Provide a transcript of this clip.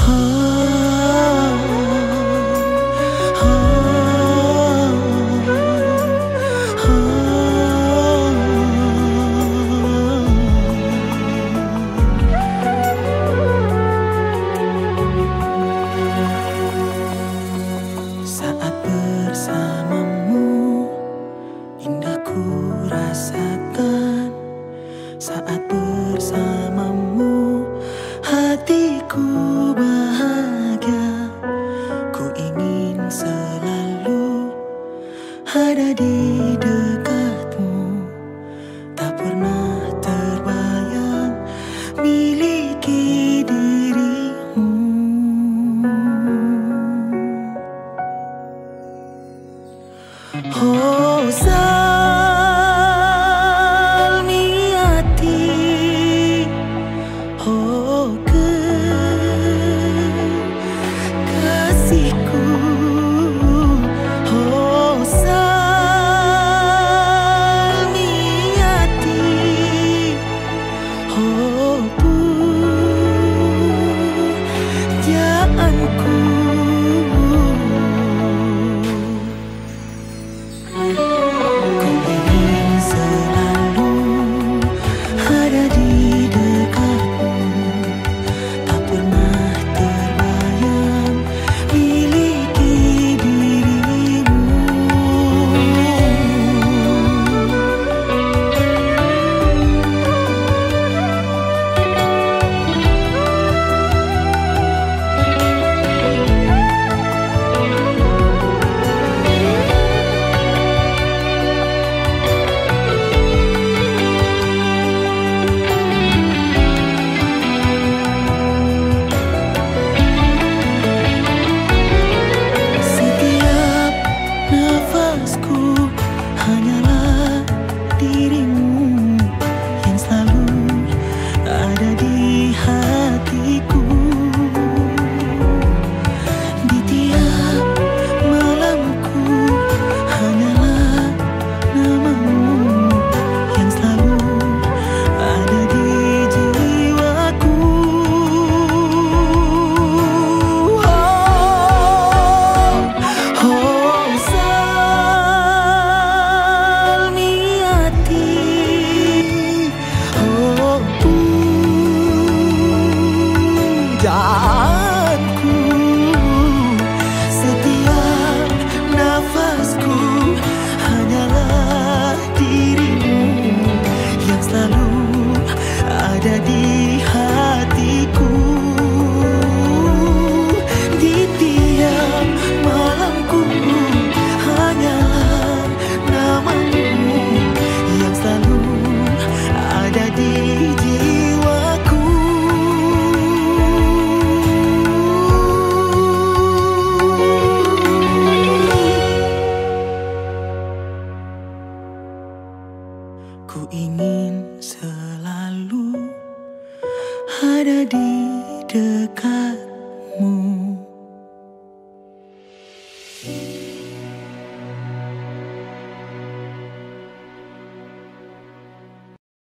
Saat bersamamu indah ku rasakan. Saat bersamamu hatiku bahagia. Ku ingin selalu ada di dekatmu. Tak pernah terbayang miliki dirimu. Oh Salmiati, oh kekasihku, oh Salmiati, oh pujaanku. Hanyalah dirimu yang selalu ada di hatiku. Di tiap malamku hanyalah namamu yang selalu ada di jiwaku. Pujaanku, setiap nafasku hanyalah dirimu yang selalu ada di hatiku. Di tiap malamku hanyalah namamu yang selalu ada di jiwaku. Ku ingin selalu ada di dekat.